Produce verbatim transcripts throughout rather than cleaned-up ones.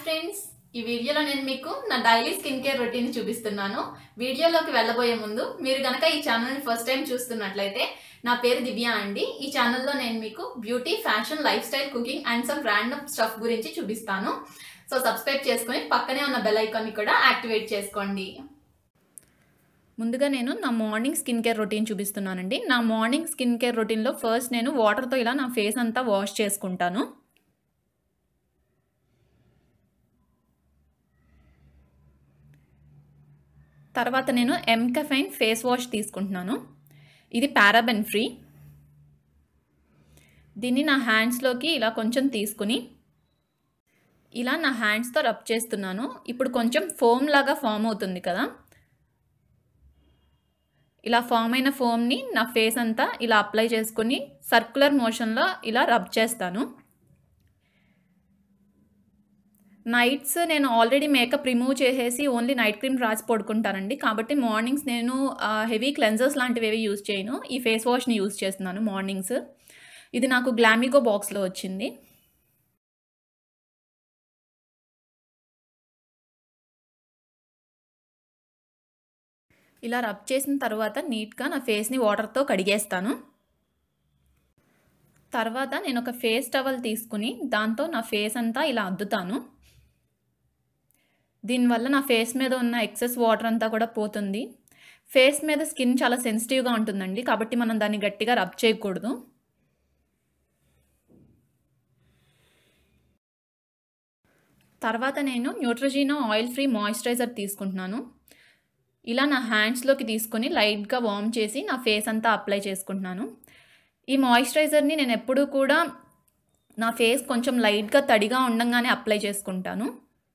Friends, ఈ వీడియోలో నేను మీకు నా డైలీ స్కిన్ కేర్ రొటీన్ చూపిస్తున్నాను. వీడియోలోకి వెళ్ళబోయే ముందు మీరు గనక ఈ ఛానల్ని ఫస్ట్ టైం చూస్తున్నట్లయితే నా పేరు దివ్య అండి. ఈ ఛానల్లో నేను మీకు beauty, fashion, lifestyle, cooking and some random stuff గురించి చూపిస్తాను. సో సబ్స్క్రైబ్ చేసుకొని పక్కనే ఉన్న బెల్ ఐకాన్ని కూడా యాక్టివేట్ చేసుకోండి. ముందుగా నేను నా మార్నింగ్ స్కిన్ కేర్ రొటీన్ చూపిస్తున్నానండి. నా మార్నింగ్ స్కిన్ కేర్ రొటీన్లో ఫస్ట్ నేను వాటర్తో ఇలా నా ఫేస్ అంతా వాష్ చేసుకుంటాను. తర్వాత నేను Mcaffeine ఫేస్ వాష్ తీసుకుంటున్నాను. ఇది పారాబెన్ ఫ్రీ. దీన్ని నా హ్యాండ్స్లోకి ఇలా కొంచెం తీసుకుని ఇలా నా హ్యాండ్స్తో రబ్ చేస్తున్నాను. ఇప్పుడు కొంచెం ఫోమ్ లాగా ఫామ్ అవుతుంది కదా, ఇలా ఫామ్ అయిన ఫోమ్ని నా ఫేస్ అంతా ఇలా అప్లై చేసుకుని సర్క్యులర్ మోషన్లో ఇలా రబ్ చేస్తాను. నైట్స్ నేను ఆల్రెడీ మేకప్ రిమూవ్ చేసేసి ఓన్లీ నైట్ క్రీమ్ రాసి పడుకుంటానండి. కాబట్టి మార్నింగ్స్ నేను హెవీ క్లెన్జర్స్ లాంటివి ఏవి యూజ్ చేయను. ఈ ఫేస్ వాష్ని యూజ్ చేస్తున్నాను మార్నింగ్స్. ఇది నాకు గ్లామిగో బాక్స్లో వచ్చింది. ఇలా రబ్ చేసిన తర్వాత నీట్గా నా ఫేస్ని వాటర్తో కడిగేస్తాను. తర్వాత నేను ఒక ఫేస్ టవల్ తీసుకుని దాంతో నా ఫేస్ అంతా ఇలా అద్దుతాను. దీనివల్ల నా ఫేస్ మీద ఉన్న ఎక్సెస్ వాటర్ అంతా కూడా పోతుంది. ఫేస్ మీద స్కిన్ చాలా సెన్సిటివ్గా ఉంటుందండి, కాబట్టి మనం దాన్ని గట్టిగా రబ్ చేయకూడదు. తర్వాత నేను న్యూట్రోజీనా ఆయిల్ ఫ్రీ మాయిశ్చరైజర్ తీసుకుంటున్నాను. ఇలా నా హ్యాండ్స్లోకి తీసుకొని లైట్గా వార్మ్ చేసి నా ఫేస్ అంతా అప్లై చేసుకుంటున్నాను. ఈ మాయిశ్చరైజర్ని నేను ఎప్పుడూ కూడా నా ఫేస్ కొంచెం లైట్గా తడిగా ఉండంగానే అప్లై చేసుకుంటాను.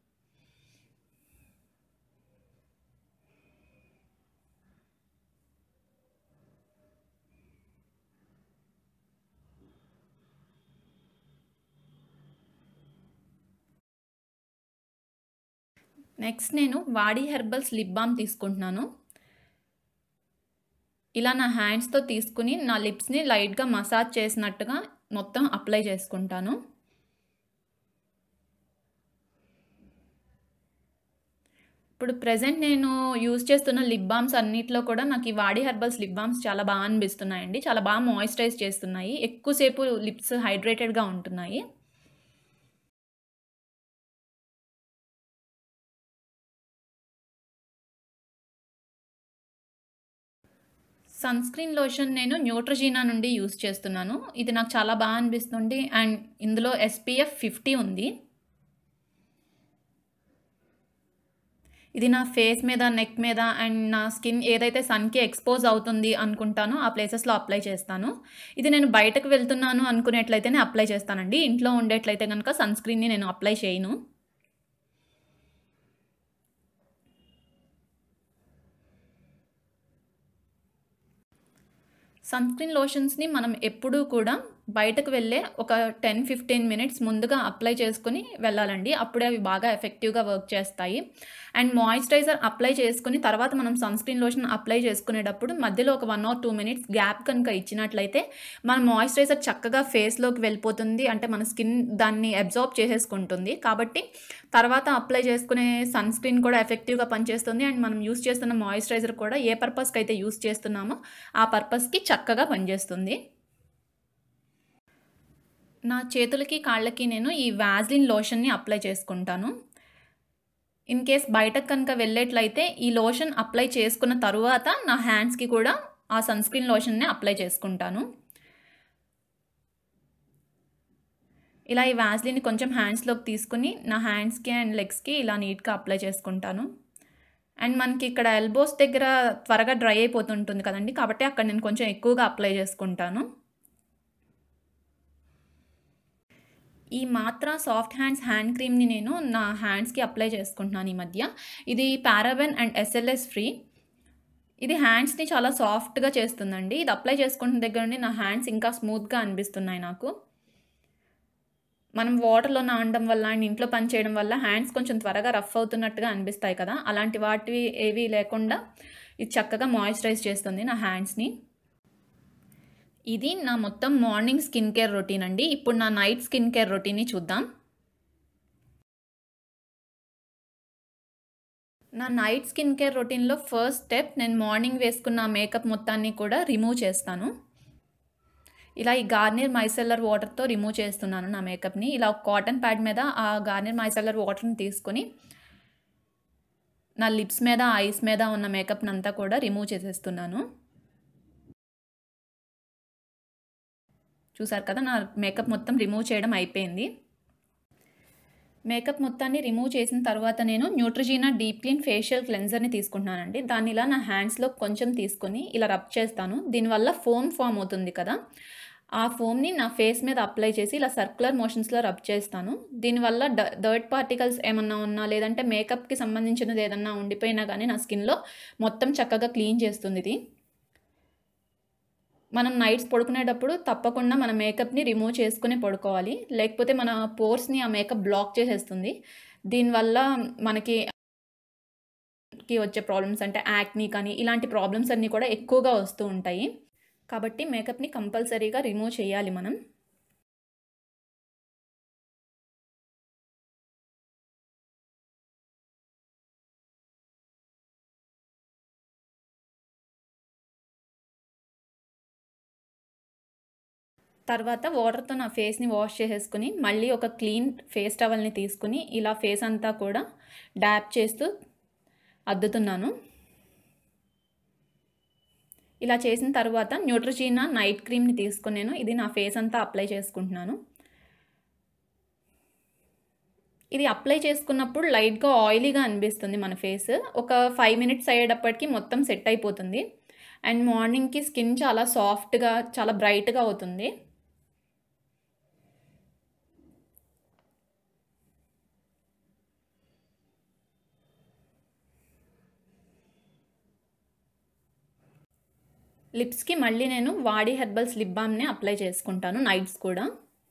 నెక్స్ట్ నేను వాడి హెర్బల్స్ లిప్ బామ్ తీసుకుంటున్నాను. ఇలా నా హ్యాండ్స్తో తీసుకుని నా లిప్స్ని లైట్గా మసాజ్ చేసినట్టుగా మొత్తం అప్లై చేసుకుంటాను. ఇప్పుడు ప్రజెంట్ నేను యూజ్ చేస్తున్న లిప్ బామ్స్ అన్నిట్లో కూడా నాకు ఈ వాడి హెర్బల్స్ లిప్ బామ్స్ చాలా బాగా అనిపిస్తున్నాయండి. చాలా బాగా మాయిశ్చరైజ్ చేస్తున్నాయి, ఎక్కువసేపు లిప్స్ హైడ్రేటెడ్గా ఉంటున్నాయి. సన్ స్క్రీన్ లోషన్ నేను న్యూట్రోజీనా నుండి యూస్ చేస్తున్నాను. ఇది నాకు చాలా బాగా అనిపిస్తుంది అండ్ ఇందులో ఎస్పీఎఫ్ ఫిఫ్టీ ఉంది. ఇది నా ఫేస్ మీద, నెక్ మీద అండ్ నా స్కిన్ ఏదైతే సన్కి ఎక్స్పోజ్ అవుతుంది అనుకుంటానో ఆ ప్లేసెస్లో అప్లై చేస్తాను. ఇది నేను బయటకు వెళ్తున్నాను అనుకునేట్లయితేనే అప్లై చేస్తానండి. ఇంట్లో ఉండేట్లయితే కనుక సన్ స్క్రీన్ని నేను అప్లై చేయను. సన్ స్క్రీన్ లోషన్స్ని మనం ఎప్పుడూ కూడా బయటకు వెళ్ళే ఒక టెన్ ఫిఫ్టీన్ మినిట్స్ ముందుగా అప్లై చేసుకుని వెళ్ళాలండి. అప్పుడే అవి బాగా ఎఫెక్టివ్గా వర్క్ చేస్తాయి. అండ్ మాయిశ్చరైజర్ అప్లై చేసుకుని తర్వాత మనం సన్ స్క్రీన్ లోషన్ అప్లై చేసుకునేటప్పుడు మధ్యలో ఒక one or two minutes gap కనుక ఇచ్చినట్లయితే మన మాయిశ్చరైజర్ చక్కగా ఫేస్లోకి వెళ్ళిపోతుంది. అంటే మన స్కిన్ దాన్ని అబ్జార్బ్ చేసేసుకుంటుంది. కాబట్టి తర్వాత అప్లై చేసుకునే సన్ స్క్రీన్ కూడా ఎఫెక్టివ్గా పనిచేస్తుంది. అండ్ మనం యూస్ చేస్తున్న మాయిశ్చరైజర్ కూడా ఏ పర్పస్కి అయితే యూస్ చేస్తున్నామో ఆ పర్పస్కి చక్కగా పనిచేస్తుంది. నా చేతులకి, కాళ్ళకి నేను ఈ వాజ్లిన్ లోషన్ని అప్లై చేసుకుంటాను. ఇన్ కేస్ బయటకు కనుక వెళ్ళేట్లయితే ఈ లోషన్ అప్లై చేసుకున్న తరువాత నా హ్యాండ్స్కి కూడా ఆ సన్ స్క్రీన్ లోషన్ని అప్లై చేసుకుంటాను. ఇలా ఈ వాజ్లిన్ని కొంచెం హ్యాండ్స్లోకి తీసుకుని నా హ్యాండ్స్కి అండ్ లెగ్స్కి ఇలా నీట్గా అప్లై చేసుకుంటాను. అండ్ మనకి ఇక్కడ ఎల్బోస్ దగ్గర త్వరగా డ్రై అయిపోతుంటుంది కదండి, కాబట్టి అక్కడ నేను కొంచెం ఎక్కువగా అప్లై చేసుకుంటాను. ఈ మాత్రా సాఫ్ట్ హ్యాండ్స్ హ్యాండ్ క్రీమ్ని నేను నా హ్యాండ్స్కి అప్లై చేసుకుంటున్నాను ఈ మధ్య. ఇది పారాబెన్ అండ్ ఎస్ఎల్ఎస్ ఫ్రీ. ఇది హ్యాండ్స్ని చాలా సాఫ్ట్గా చేస్తుందండి. ఇది అప్లై చేసుకుంటున్న దగ్గర నుండి నా హ్యాండ్స్ ఇంకా స్మూత్గా అనిపిస్తున్నాయి నాకు. మనం వాటర్లో నానడం వల్ల అండ్ ఇంట్లో పని చేయడం వల్ల హ్యాండ్స్ కొంచెం త్వరగా రఫ్ అవుతున్నట్టుగా అనిపిస్తాయి కదా, అలాంటి వాటివి ఏవి లేకుండా ఇది చక్కగా మాయిశ్చరైజ్ చేస్తుంది నా హ్యాండ్స్ని. ఇది నా మొత్తం మార్నింగ్ స్కిన్ కేర్ రొటీన్ అండి. ఇప్పుడు నా నైట్ స్కిన్ కేర్ రొటీన్ని చూద్దాం. నా నైట్ స్కిన్ కేర్ రొటీన్లో ఫస్ట్ స్టెప్ నేను మార్నింగ్ వేసుకున్న మేకప్ మొత్తాన్ని కూడా రిమూవ్ చేస్తాను. ఇలా ఈ గార్నియర్ మైసెల్లర్ వాటర్తో రిమూవ్ చేస్తున్నాను నా మేకప్ని. ఇలా కాటన్ ప్యాడ్ మీద ఆ గార్నియర్ మైసెల్లర్ వాటర్ని తీసుకొని నా లిప్స్ మీద ఐస్ మీద ఉన్న మేకప్ని అంతా కూడా రిమూవ్ చేసేస్తున్నాను. చూసారు కదా, నా మేకప్ మొత్తం రిమూవ్ చేయడం అయిపోయింది. మేకప్ మొత్తాన్ని రిమూవ్ చేసిన తర్వాత నేను న్యూట్రోజీనా డీప్ క్లీన్ ఫేషియల్ క్లెన్జర్ని తీసుకుంటున్నానండి. దాన్ని ఇలా నా హ్యాండ్స్లో కొంచెం తీసుకొని ఇలా రబ్ చేస్తాను. దీనివల్ల ఫోమ్ ఫామ్ అవుతుంది కదా, ఆ ఫోమ్ని నా ఫేస్ మీద అప్లై చేసి ఇలా సర్క్యులర్ మోషన్స్లో రబ్ చేస్తాను. దీనివల్ల డ డర్ట్ పార్టికల్స్ ఏమన్నా ఉన్నా లేదంటే మేకప్కి సంబంధించినది ఏదన్నా ఉండిపోయినా కానీ నా స్కిన్లో మొత్తం చక్కగా క్లీన్ చేస్తుంది ఇది. మనం నైట్స్ పడుకునేటప్పుడు తప్పకుండా మన మేకప్ని రిమూవ్ చేసుకునే పడుకోవాలి, లేకపోతే మన పోర్స్ని ఆ మేకప్ బ్లాక్ చేసేస్తుంది. దీనివల్ల మనకి వచ్చే ప్రాబ్లమ్స్ అంటే యాక్నీ కానీ ఇలాంటి ప్రాబ్లమ్స్ అన్నీ కూడా ఎక్కువగా వస్తూ ఉంటాయి. కాబట్టి మేకప్ని కంపల్సరీగా రిమూవ్ చేయాలి మనం. తర్వాత వాటర్తో నా ఫేస్ని వాష్ చేసేసుకుని మళ్ళీ ఒక క్లీన్ ఫేస్ టవల్ని తీసుకుని ఇలా ఫేస్ అంతా కూడా డ్యాప్ చేస్తూ అద్దుతున్నాను. ఇలా చేసిన తర్వాత న్యూట్రోజీనా నైట్ క్రీమ్ని తీసుకుని నేను ఇది నా ఫేస్ అంతా అప్లై చేసుకుంటున్నాను. ఇది అప్లై చేసుకున్నప్పుడు లైట్గా ఆయిలీగా అనిపిస్తుంది మన ఫేస్. ఒక ఫైవ్ మినిట్స్ అయ్యేటప్పటికి మొత్తం సెట్ అయిపోతుంది. అండ్ మార్నింగ్కి స్కిన్ చాలా సాఫ్ట్గా చాలా బ్రైట్గా అవుతుంది. లిప్స్కి మళ్ళీ నేను వాడి హెర్బల్స్ లిప్ బామ్ని అప్లై చేసుకుంటాను నైట్స్ కూడా.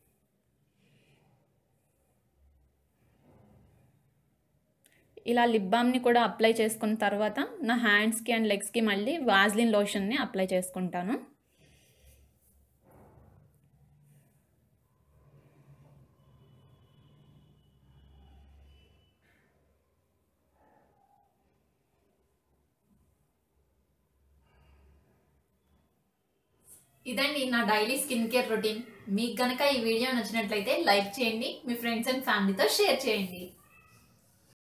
ఇలా లిప్ బామ్ని కూడా అప్లై చేసుకున్న తర్వాత నా హ్యాండ్స్కి అండ్ లెగ్స్కి మళ్ళీ వాజ్లిన్ లోషన్ని అప్లై చేసుకుంటాను. ఇదండి నా డైలీ స్కిన్ కేర్ రొటీన్. మీకు కనుక ఈ వీడియో నచ్చినట్లయితే లైక్ చేయండి, మీ ఫ్రెండ్స్ అండ్ ఫ్యామిలీతో షేర్ చేయండి.